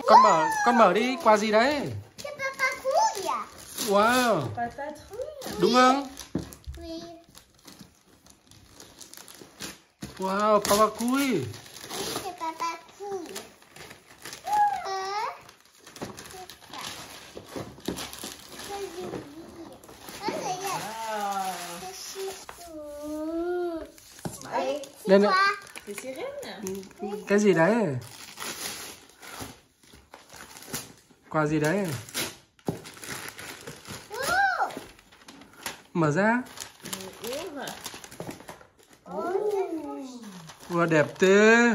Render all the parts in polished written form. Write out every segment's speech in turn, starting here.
Con mở đi, quà gì đấy? Wow. Đúng không? Wow, papa cui. Đây này. Cái gì đấy? Quà gì đấy? Mở ra. Wow, đẹp thế.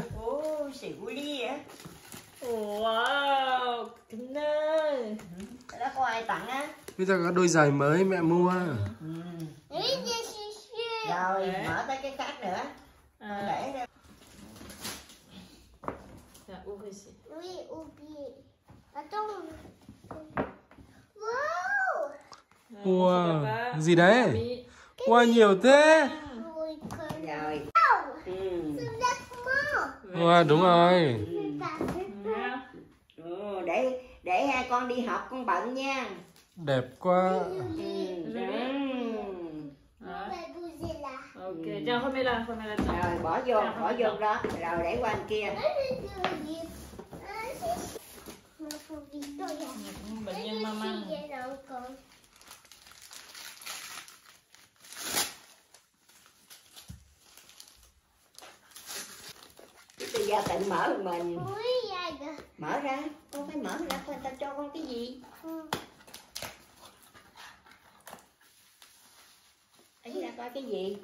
Wow, kính ơi. Đó có ai tặng á? Bây giờ có đôi giày mới mẹ mua. Rồi, mở tới cái khác nữa. Để ra. Wow, gì đấy? Wow, nhiều thế. Rồi. Wow, đúng rồi. Để hai con đi học con bận nha. Đẹp quá. Ok, chào hôm nay là rồi bỏ vô đó, rồi để qua bên kia. Bệnh nhân mama. Bây giờ tự mở được mình. Mở ra, con phải mở ra coi ta cho con cái gì. Ấy ra coi cái gì.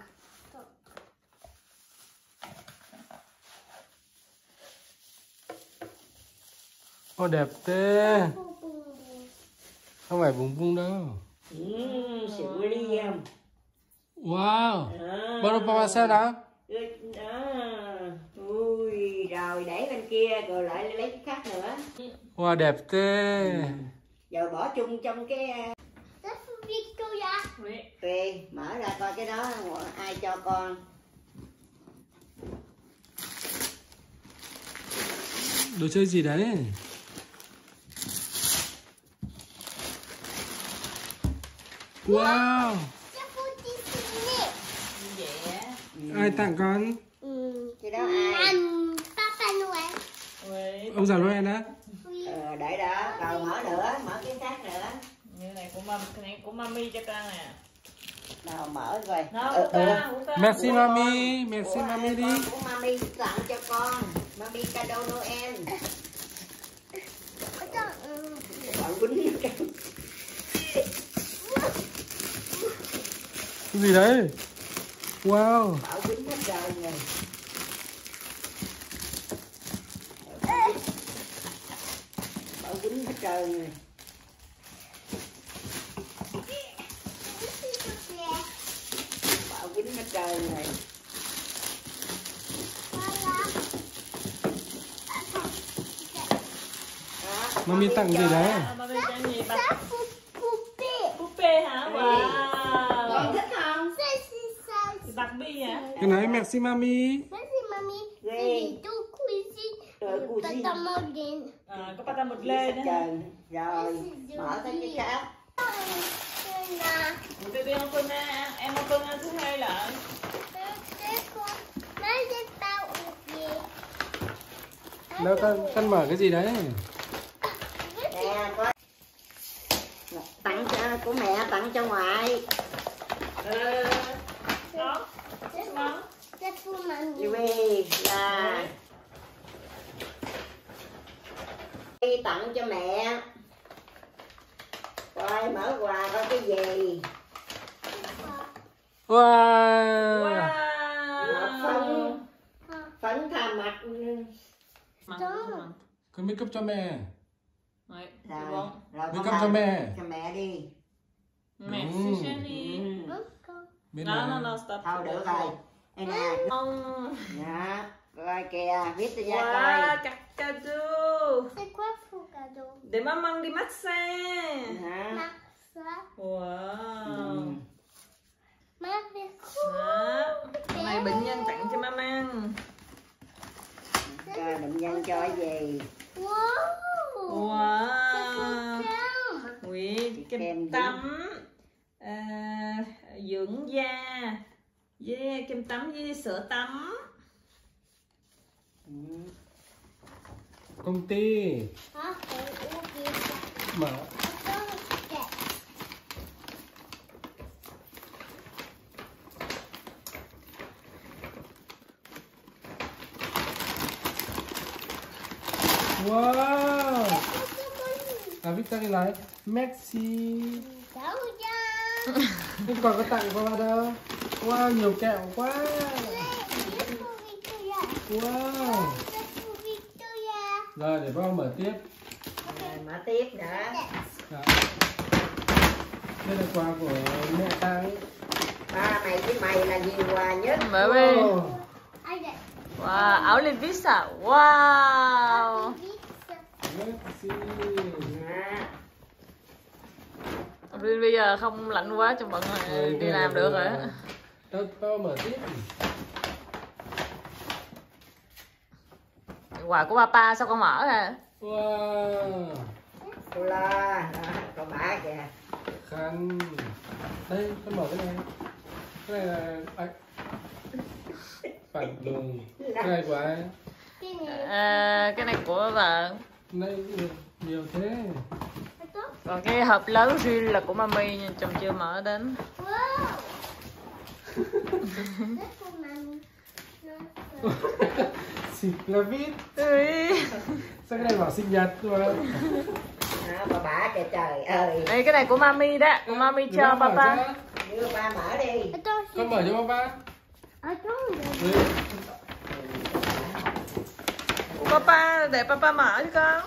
Ô, đẹp thế. Không phải bùng bung đâu. Sữa liêm. Wow. Bao papa xem nào. Ui, rồi để bên kia rồi lại lấy cái khác nữa. Wow, đẹp thế. Giờ bỏ chung trong cái tùy, mở ra coi cái đó ai cho con. Đồ chơi gì đấy? Wow. Ai tặng con? Cái đó ai? Papa Noel. Ông già Noel á? Để đó, rồi mở nữa, mở cái khác nữa. Như này của mami cho con nè. Nào mở rồi. Merci mami, merci mami đi. Của mami tặng cho con. Mami cadeau Noel. Bạn quýnh cái gì đấy? Wow. Bảo quýnh hết trời rồi. Bảo quýnh hết trời rồi. Bảo quýnh hết trời rồi. Mami tặng gì đấy? Mami tặng gì bà? Pupe hả? Wow. Con thích không? Barbie hả? Cái này merci mami. Ghê. Rồi Có pata một lê nữa. Rồi, mở tới cái khác. Baby không quên em không quên thứ hai là Đâu con mở cái gì đấy? Nè, có tặng cho của mẹ, tặng cho ngoại. đó. Kiwi là đi tặng cho mẹ. Coi mở quà coi cái gì. Wow. Phấn thà mặt. Con make up cho mẹ. Rồi, Rồi Make up cho mẹ. Cho mẹ đi. mẹ xin đi. Bên Nó này. stop. Thôi được rồi. Đây nè. Ông. Đó, coi kìa, viết cho ra coi. Wow, cadeau. Để mang đi massage. Hả? Wow. Đó. Này bệnh nhân tặng cho mama. Coi bệnh nhân cho cái gì. Wow. Ui, kem tắm dưỡng da với kem tắm với sữa tắm. Công ty mở. Wow. Victor đi lại. Merci. Nhưng còn có tặng qua đâu. Wow, nhiều kẹo quá. Wow. Rồi để con mở tiếp. Mở tiếp đã. Đây là quà của mẹ tặng. Ba mày với mày là nhiều quà nhất. Mẹ ơi. Wow, áo Levi's à? Wow. Rin bây giờ không lạnh quá cho bận rồi, đi làm được rồi. Tao mở tiếp. Quà của papa sao con mở à? Wow. Cola, con bả kìa. Khăn. Đây, con mở cái này. Cái này là phản lùng. Cái này của ai? Cái này của vợ. Này nhiều thế. Còn cái hộp lớn riêng là của mami nhưng chồng chưa mở đến. Xịt là vít. Sao cái này bảo sinh nhật mà. Bà bả kìa, trời ơi. Đây cái này của mami đó, của mami cho papa. Đưa ba mở đi. Con mở cho papa. Của papa, để papa mở cho con.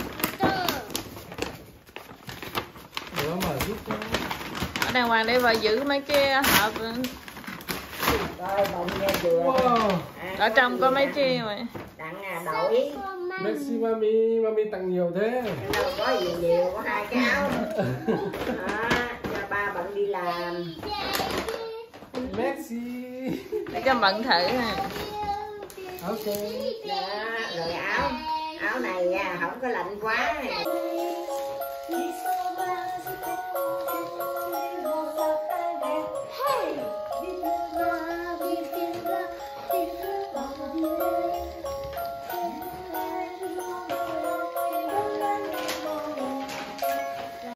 Để con mở giúp con. Ở đàng hoàng đây và giữ mấy cái hộp. Coi bông nghe chưa. Wow. Ở trong có mấy chi vậy? Tặng đổi. Merci mami, mami tặng nhiều thế. Đâu có gì nhiều, có 2 cái áo. Cho ba bận đi làm. Merci. Để cho bận thử nè. Ok. Đó, rồi áo này không có lạnh quá.